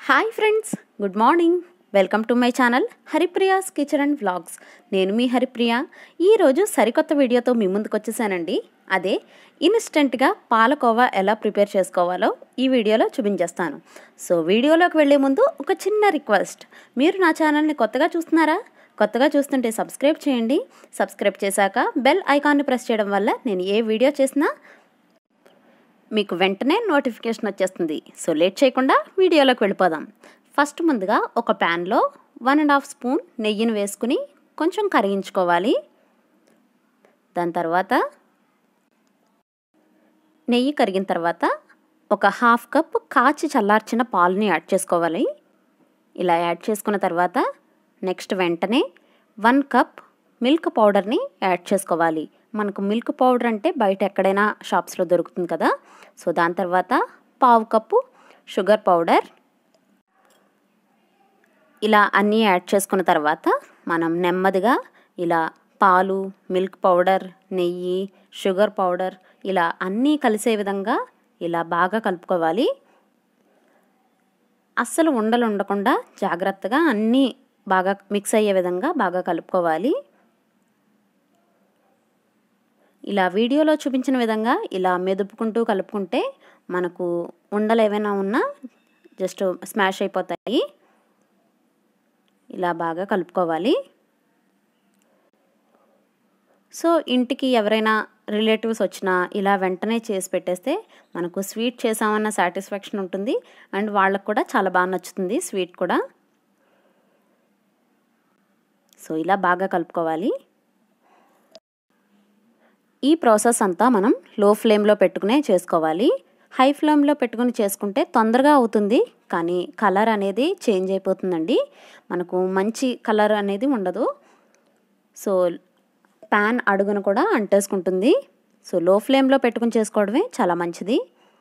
Hi friends, good morning. Welcome to my channel Haripriya's kitchen and vlogs. నేను మీ హరిప్రియ. ఈరోజు సరికొత్త వీడియోతో మీ ముందుకు వచ్చేసానండి. అదే ఇన్స్టెంట్గా పాలకోవా ఎలా ప్రిపేర్ చేసుకోవాలో ఈ వీడియోలో చూపించేస్తాను. సో వీడియోలోకి వెళ్ళే ముందు ఒక చిన్న రిక్వెస్ట్, మీరు నా ఛానల్ని కొత్తగా చూస్తున్నారా? కొత్తగా చూస్తుంటే సబ్స్క్రైబ్ చేయండి. సబ్స్క్రైబ్ చేశాక బెల్ ఐకాన్ని ప్రెస్ చేయడం వల్ల నేను ఏ వీడియో చేసినా మీకు వెంటనే నోటిఫికేషన్ వచ్చేస్తుంది. సో లేట్ చేయకుండా వీడియోలోకి వెళ్ళిపోదాం. ఫస్ట్ ముందుగా ఒక ప్యాన్లో 1.5 స్పూన్ నెయ్యిని వేసుకుని కొంచెం కరిగించుకోవాలి. దాని తర్వాత నెయ్యి కరిగిన తర్వాత ఒక 1/2 కప్ కాచి చల్లార్చిన పాలని యాడ్ చేసుకోవాలి. ఇలా యాడ్ చేసుకున్న తర్వాత నెక్స్ట్ వెంటనే 1 కప్ మిల్క్ పౌడర్ని యాడ్ చేసుకోవాలి. మనకు మిల్క్ పౌడర్ అంటే బయట ఎక్కడైనా షాప్స్లో దొరుకుతుంది కదా. సో దాని తర్వాత 1/2 కప్పు షుగర్ పౌడర్. ఇలా అన్నీ యాడ్ చేసుకున్న తర్వాత మనం నెమ్మదిగా ఇలా పాలు, మిల్క్ పౌడర్, నెయ్యి, షుగర్ పౌడర్ ఇలా అన్నీ కలిసే విధంగా ఇలా బాగా కలుపుకోవాలి. అస్సలు ఉండలు ఉండకుండా జాగ్రత్తగా అన్నీ బాగా మిక్స్ అయ్యే విధంగా బాగా కలుపుకోవాలి. ఇలా వీడియోలో చూపించిన విధంగా ఇలా మెదుపుకుంటూ కలుపుకుంటే మనకు ఉండలు ఏమైనా ఉన్నా జస్ట్ స్మాష్ అయిపోతాయి. ఇలా బాగా కలుపుకోవాలి. సో ఇంటికి ఎవరైనా రిలేటివ్స్ వచ్చినా ఇలా వెంటనే చేసి పెట్టేస్తే మనకు స్వీట్ చేసామన్న సాటిస్ఫాక్షన్ ఉంటుంది. అండ్ వాళ్ళకు కూడా చాలా బాగా నచ్చుతుంది స్వీట్ కూడా. సో ఇలా బాగా కలుపుకోవాలి. ఈ ప్రాసెస్ అంతా మనం లో ఫ్లేమ్లో పెట్టుకునే చేసుకోవాలి. హై ఫ్లేమ్లో పెట్టుకుని చేసుకుంటే తొందరగా అవుతుంది, కానీ కలర్ అనేది చేంజ్ అయిపోతుందండి. మనకు మంచి కలర్ అనేది ఉండదు. సో ప్యాన్ అడుగును కూడా అంటేసుకుంటుంది. సో లో ఫ్లేమ్లో పెట్టుకుని చేసుకోవడమే చాలా మంచిది.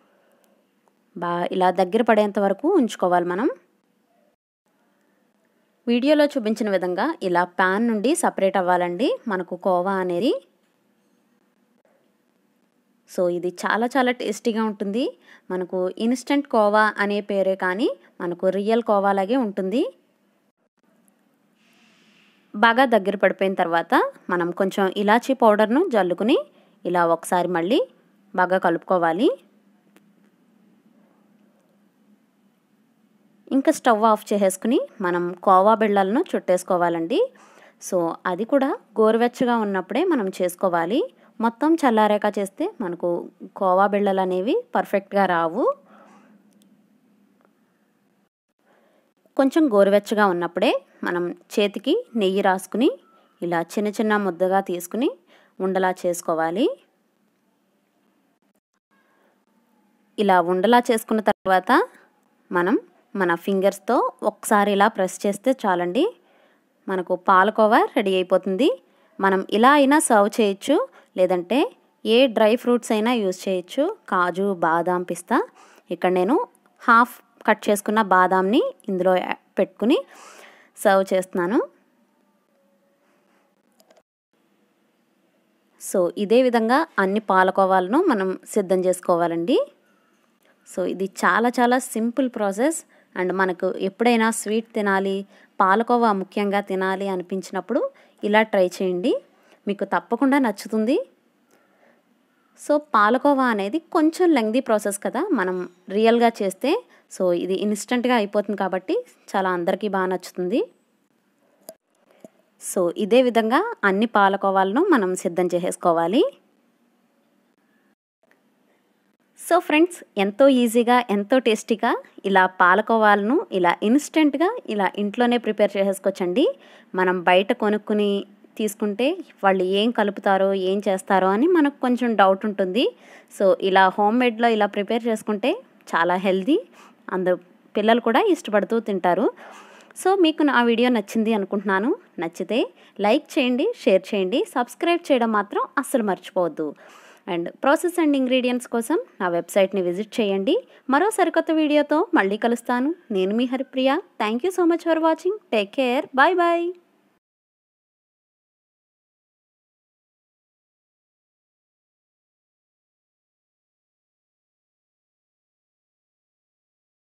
ఇలా దగ్గర పడేంత వరకు ఉంచుకోవాలి మనం. వీడియోలో చూపించిన విధంగా ఇలా ప్యాన్ నుండి సపరేట్ అవ్వాలండి మనకు కోవా అనేది. సో ఇది చాలా చాలా టేస్టీగా ఉంటుంది. మనకు ఇన్స్టెంట్ కోవా అనే పేరే కానీ మనకు రియల్ కోవా లాగే ఉంటుంది. బాగా దగ్గర పడిపోయిన తర్వాత మనం కొంచెం ఇలాచీ పౌడర్ను జల్లుకుని ఇలా ఒకసారి మళ్ళీ బాగా కలుపుకోవాలి. ఇంకా స్టవ్ ఆఫ్ చేసేసుకుని మనం కోవా బిళ్ళలను చుట్టేసుకోవాలండి. సో అది కూడా గోరువెచ్చగా ఉన్నప్పుడే మనం చేసుకోవాలి. మొత్తం చల్లారాక చేస్తే మనకు కోవా బిళ్ళలు అనేవి పర్ఫెక్ట్గా రావు. కొంచెం గోరువెచ్చగా ఉన్నప్పుడే మనం చేతికి నెయ్యి రాసుకుని ఇలా చిన్న చిన్న ముద్దగా తీసుకుని ఉండలా చేసుకోవాలి. ఇలా ఉండలా చేసుకున్న తర్వాత మనం మన ఫింగర్స్తో ఒకసారి ఇలా ప్రెస్ చేస్తే చాలండి, మనకు పాలకోవా రెడీ అయిపోతుంది. మనం ఇలా అయినా సర్వ్ చేయొచ్చు, లేదంటే ఏ డ్రై ఫ్రూట్స్ అయినా యూజ్ చేయొచ్చు. కాజు, బాదాం, పిస్తా. ఇక్కడ నేను 1/2 కట్ చేసుకున్న బాదాంని ఇందులో పెట్టుకుని సర్వ్ చేస్తున్నాను. సో ఇదే విధంగా అన్ని పాలకోవాలను మనం సిద్ధం చేసుకోవాలండి. సో ఇది చాలా చాలా సింపుల్ ప్రాసెస్. అండ్ మనకు ఎప్పుడైనా స్వీట్ తినాలి, పాలకోవా ముఖ్యంగా తినాలి అనిపించినప్పుడు ఇలా ట్రై చేయండి, మీకు తప్పకుండా నచ్చుతుంది. సో పాలకోవా అనేది కొంచెం లెంగ్దీ ప్రాసెస్ కదా, మనం రియల్గా చేస్తే సో ఇది ఇన్స్టెంట్గా అయిపోతుంది కాబట్టి చాలా అందరికీ బాగా నచ్చుతుంది. సో ఇదే విధంగా అన్ని పాలకోవాలను మనం సిద్ధం చేసేసుకోవాలి. సో ఫ్రెండ్స్, ఎంతో ఈజీగా ఎంతో టేస్టీగా ఇలా పాలకోవాలను ఇలా ఇన్స్టెంట్గా ఇలా ఇంట్లోనే ప్రిపేర్ చేసేసుకోవచ్చండి. మనం బయట కొనుక్కుని తీసుకుంటే వాళ్ళు ఏం కలుపుతారో ఏం చేస్తారో అని మనకు కొంచెం డౌట్ ఉంటుంది. సో ఇలా హోమ్ మేడ్లో ఇలా ప్రిపేర్ చేసుకుంటే చాలా హెల్దీ, అందరూ పిల్లలు కూడా ఇష్టపడుతూ తింటారు. సో మీకు నా వీడియో నచ్చింది అనుకుంటున్నాను. నచ్చితే లైక్ చేయండి, షేర్ చేయండి, సబ్స్క్రైబ్ చేయడం మాత్రం అస్సలు మర్చిపోవద్దు. అండ్ ప్రాసెస్ అండ్ ఇంగ్రీడియంట్స్ కోసం నా వెబ్సైట్ని విజిట్ చేయండి. మరో సరికొత్త వీడియోతో మళ్ళీ కలుస్తాను. నేను మీ Haripriya. Thank you so much for watching. Take care. Bye bye.